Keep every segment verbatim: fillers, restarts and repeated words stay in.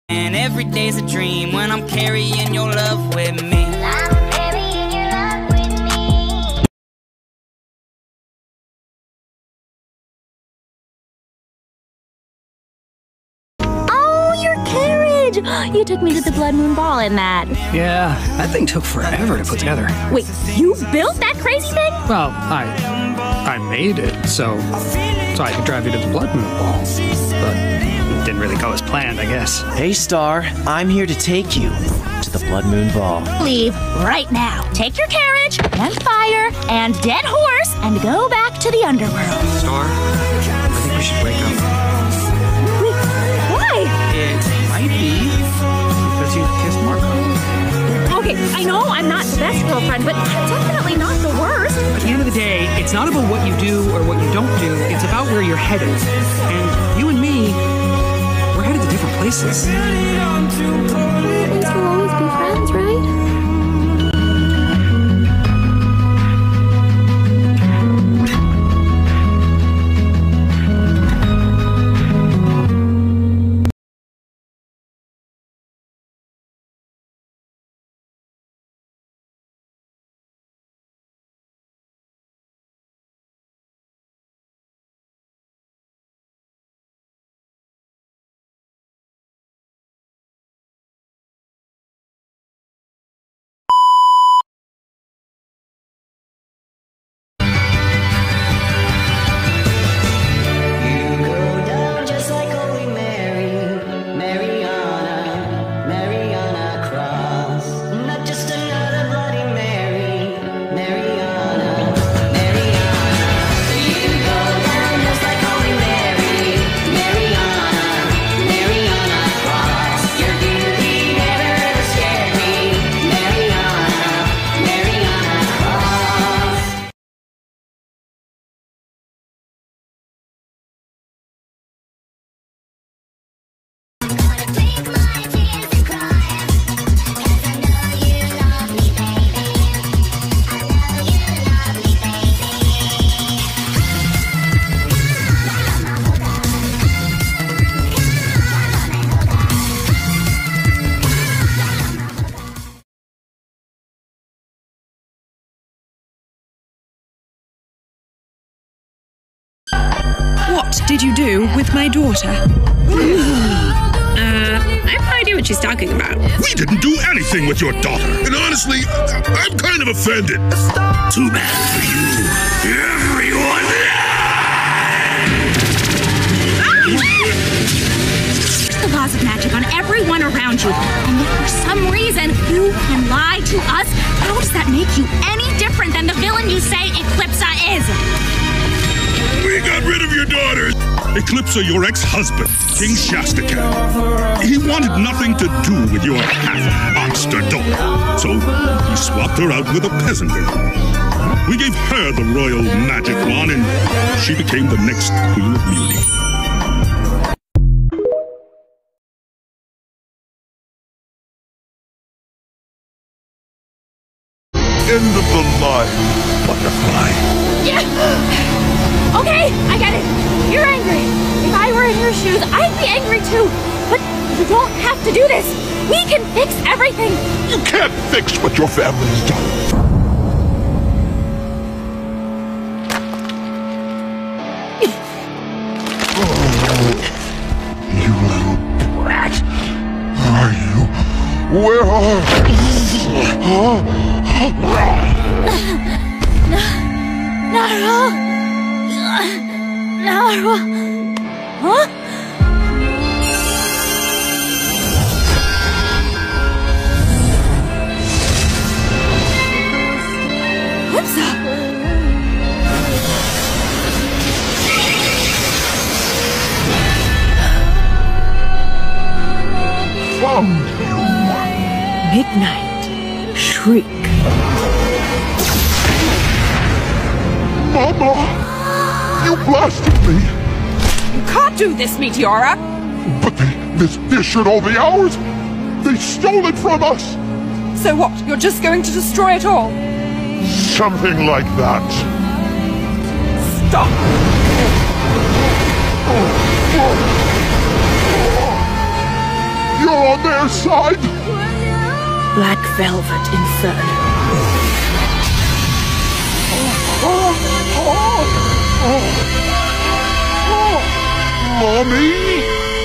And every day's a dream when I'm carrying your love with me. I'm carrying your love with me. Oh, your carriage! You took me to the Blood Moon Ball in that. Yeah, that thing took forever to put together. Wait, you built that crazy thing? Well, I I made it so so I could drive you to the Blood Moon Ball. But it didn't really go as planned, I guess. Hey, Star. I'm here to take you to the Blood Moon Ball. Leave right now. Take your carriage and fire and dead horse and go back to the underworld. Star, I think we should wake up. Wait, why? It might be because you kissed Marco. Okay, I know I'm not the best girlfriend, but I'm definitely not the worst. At the end of the day, it's not about what you do or what you don't do. It's about where you're headed. And you and me, we're headed to different places. At least we'll always be friends, right? What did you do with my daughter? Uh, I have no idea what she's talking about. We didn't do anything with your daughter. And honestly, I'm kind of offended. Too bad for you. Everyone The laws of magic on everyone around you. And yet for some reason, you can lie to us. How does that make you any different than the villain you say Eclipsa is? We got rid of your daughters. Eclipsa, your ex-husband, King Shastacan. He wanted nothing to do with your half-monster daughter. So he swapped her out with a peasant girl. We gave her the royal magic wand, and she became the next Queen of Beauty. End of the line, butterfly. Yeah. Okay, I get it. You're angry. If I were in your shoes, I'd be angry too. But you don't have to do this. We can fix everything. You can't fix what your family's done. Oh, you little brat. Where are you? Where are you? Naru! Naru! Huh? Eclipsa! Found you. Midnight Shriek. Mama! You blasted me! You can't do this, Meteora! But they, this, they assured all the hours! They stole it from us! So what, you're just going to destroy it all? Something like that. Stop! You're on their side. Black Velvet Inferno. Oh, oh, oh, oh. Mommy?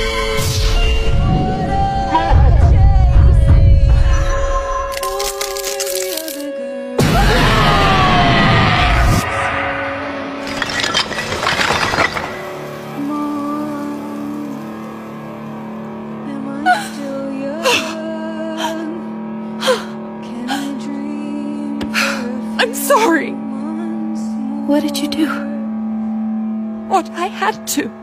I'm sorry. What did you do? What I had to.